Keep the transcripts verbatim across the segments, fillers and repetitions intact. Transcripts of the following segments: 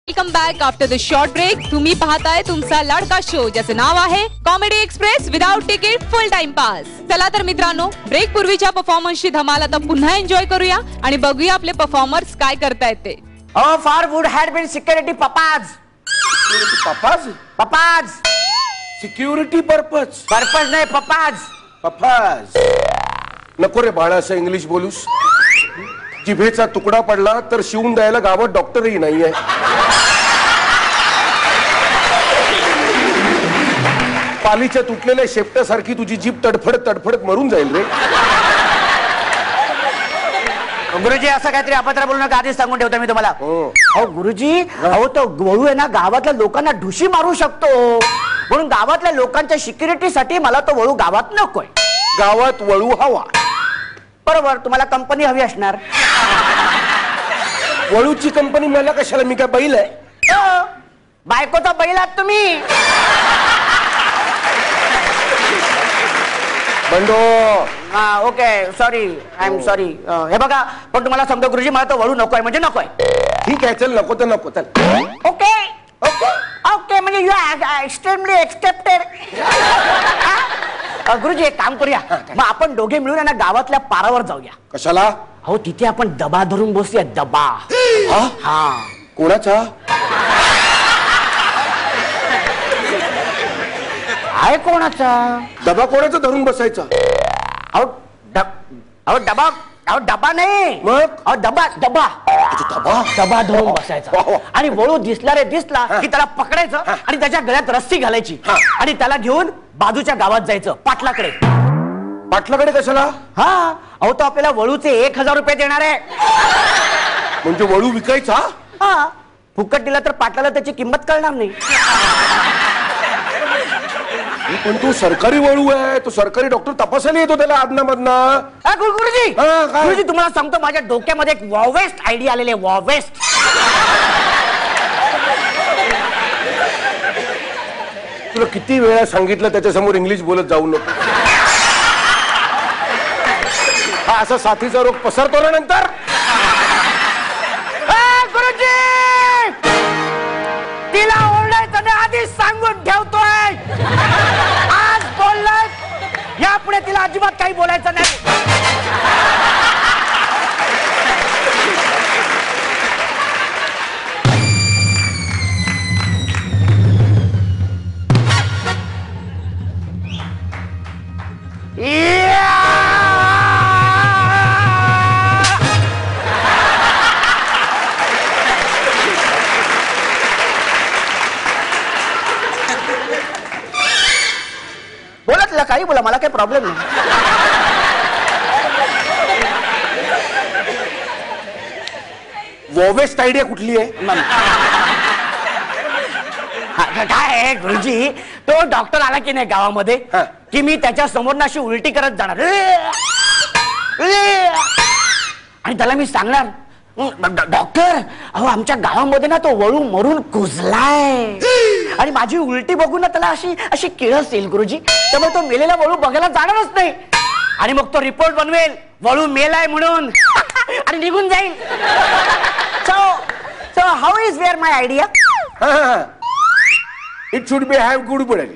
Welcome back after the short break. तुम्ही पाहताय तुमचा लाडका शो ज्याचे नाव आहे comedy express without ticket full time pass. चला तर मित्रांनो, ब्रेक पूर्वीच्या परफॉर्मन्सची धमाल आता पुन्हा एन्जॉय करूया आणि बघूया आपले परफॉर्मर्स काय करतायत ते. Oh, far would had been security papas. Papas? Papas. Security purpose. Purpose नाही papas. Papas. नको रे बाळा असं इंग्लिश बोलूस. जिभेचा तुकडा पडला तर शिवून द्यायला गावात डॉक्टरही नाहीये. पालीच्या तुटलेल्या शेपट्यासारखी तुझी जीभ तडफडत तडफडत मरून जाईल रे. गुरुजी असं काहीतरी अपत्र बोलू नका, आधीच सांगून ठेवतो मी तुम्हाला. अहो गुरुजी, अहो तो वळू आहे ना गावातल्या लोकांना ढुशी मारू शकतो, म्हणून गावातल्या लोकांच्या सिक्युरिटीसाठी मला तो वळू गावात नकोय. गावात वळू हवा. बरोबर, तुम्हाला कंपनी हवी असणार. वळूची कंपनी मला कशाला? मी काय बैल आहे? हो, बायकोचा बैल आहात तुम्ही. बंडो. हा okay, sorry, I am sorry. हे बघा, पण तुम्हाला समजा गुरुजी मला तो वळू नकोय म्हणजे नकोय. ठीक आहे, चल नको तर नको. चल ओके ओके ओके, म्हणजे you are extremely accepted. Guruji एक काम करूया, मग आपण दोघे मिळून ना गावातल्या पारावर जाऊया. कशाला? हो तिथे आपण दबा धरून बसूया. दबा. हा कोणाचा? आहे कोणाचा? डबा कोणाचा धरून बसायचा? अहो अहो डबा, अहो डबा नाही मग अहो डबा डबा डबा डबा धरून बसायचा आणि वळू दिसला रे दिसला की त्याला पकडायचं आणि त्याच्या गळ्यात रस्सी घालायची आणि त्याला घेऊन बाजूच्या गावात जायचं पाटलाकडे. पाटलाकडे कशाला? हा अहो तो आपल्याला वळूचे एक हजार रुपये देणार आहे. म्हणजे वळू विकायचा? हा, फुकट दिला तर पाटलाला त्याची किंमत कळणार नाही. पण तू सरकारी वळू आहे, तो सरकारी डॉक्टर तपासायला येतो त्याला आदना मधना. गुरुजी गुरुजी तुम्हाला सांगतो, माझ्या डोक्यामध्ये एक वॉवेस्ट आयडिया आलेले. वॉवेस्ट. तुला किती वेळा सांगितलं त्याच्या समोर इंग्लिश बोलत जाऊ नको. हा असा साथीचा रोग पसरतो ना नंतर. गुरुजी तिला ओरडायचं नाही, आधीच सांगून ठेवतोय. आज बोललाय, यापुढे तिला अजिबात काही बोलायचं नाही. बोला तिला काही बोला, मला काही प्रॉब्लेम नाही. वॉवेस्ट आयडिया कुठली आहे? काय आहे गुरुजी, तो डॉक्टर आला की नाही गावामध्ये की मी त्याच्या समोर ना अशी उलटी करत जाणार आणि त्याला मी सांगणार, डॉक्टर अहो आमच्या गावामध्ये ना तो वळू मरून कुजलाय. आणि माझी उलटी बघून ना त्याला अशी अशी किळस येईल गुरुजी, त्यामुळे तो मेलेला वळू बघायला जाणारच नाही. आणि मग तो रिपोर्ट बनवेल वळू मेलाय म्हणून आणि निघून जाईल. So so how is where my idea? It should be have good पडेल.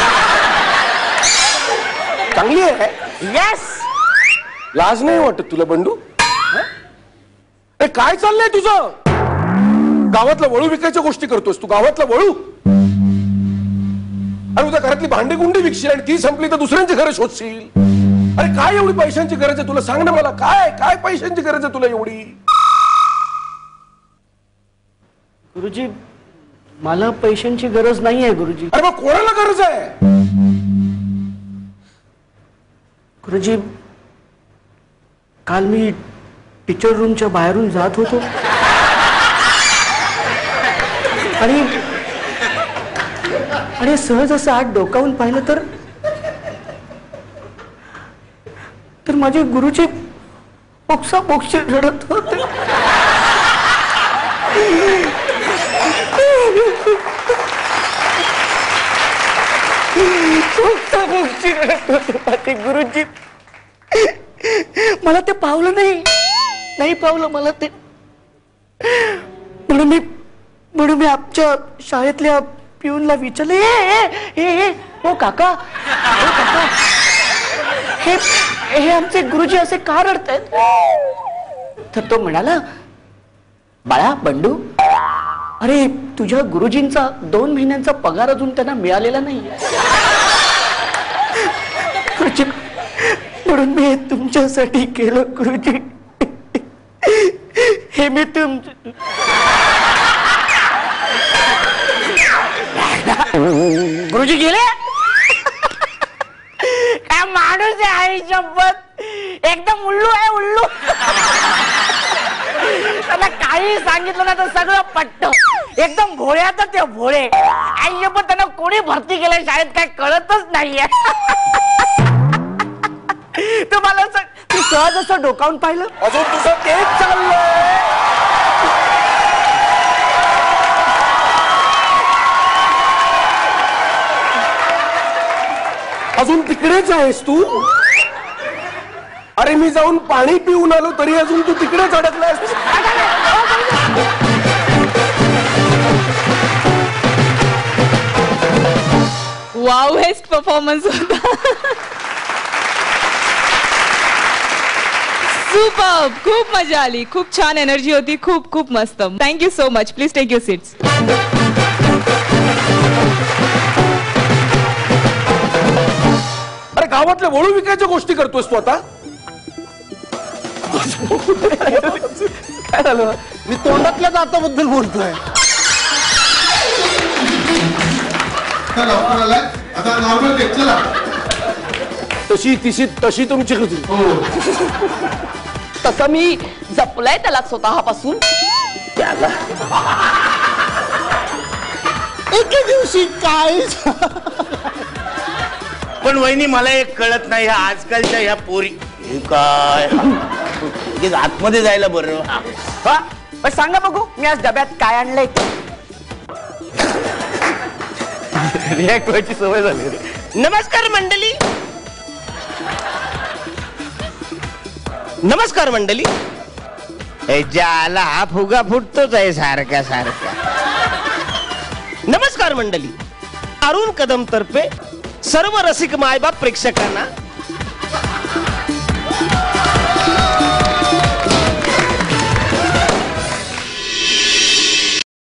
चांगली आहे. येस. लाज नाही वाटत तुला बंडू? ए काय चाललंय तुझं? गावातला वळू विकायच्या गोष्टी करतोस तू. गावातला वळू आणि उद्या घरातली भांडी गुंडी विकशील आणि ती संपली तर दुसऱ्यांची घरं शोधशील. अरे काय एवढी पैशांची गरज आहे तुला? सांग ना मला, काय काय पैशांची गरज आहे तुला एवढी? गुरुजी मला पैशांची गरज नाहीये गुरुजी. अरे मग कोणाला गरज आहे? गुरुजी काल मी टीचर रूमच्या बाहेरून जात होतो आणि आणि सहज असं आत डोकावून पाहिलं तर तर माझे गुरुजी मोक्सा मोक्षी रडत होते. गुरुजी मला ते पावलं नाही नाही पावलं मला ते, म्हणून मी म्हणून मी आमच्या शाळेतल्या पिऊनला विचारले, ए, ए, ए, ओ काका, ओ काका, हे हे आमचे गुरुजी असे का रडतायत? तर तो म्हणाला, बाळा बंडू, अरे तुझ्या गुरुजींचा दोन महिन्यांचा पगार अजून त्यांना मिळालेला नाही. गुरुजी, म्हणून मी हे तुमच्यासाठी केलं गुरुजी. हे मी तुम गुरुजी गेले. काय माणूस आहे आई शपथ, एकदम उल्लू आहे उल्लू. त्याला काही सांगितलं ना तर सगळं पटत. एकदम भोळ्यात ते भोळे. आई शपथ त्यांना कोणी भरती केलंय शाळेत काय कळतच नाहीये. तुम्हाला तू सहज असं डोकावून पाहिलं? अजून तुझं तेच चाललंय. अजून तिकडेच आहेस तू? अरे मी जाऊन पाणी पिऊन आलो तरी अजून तू तिकडेच अडकलायस. वाव, बेस्ट परफॉर्मन्स होता. सुपर, खूप मजा आली, खूप छान एनर्जी होती, खूप खूप मस्त. Thank you so much. Please take your seats. अरे गावातल्या वळू विकायच्या गोष्टी करतोस तू आता? काय झालं? मी तोंडातल्या दाताबद्दल बोलतोय. आता नॉर्मल टेक चला. तशी तिशी तशी तुमची होती. तसं मी जपलंय त्याला स्वतःपासून. त्याला एके दिवशी काय. पण वहिनी मला एक कळत नाही, ह्या आजकालच्या ह्या पोरी हे काय लगेच आतमध्ये जायला बरं. हा, पण सांगा बघू मी आज डब्यात काय आणलंय. रिॲक्ट व्हायची सवय झाली. नमस्कार मंडळी. नमस्कार मंडळी. ज्याला हा फुगा फुटतोच आहे सारखा सारखा. नमस्कार मंडळी. अरुण कदम तर्फे सर्व रसिक मायबाप प्रेक्षकांना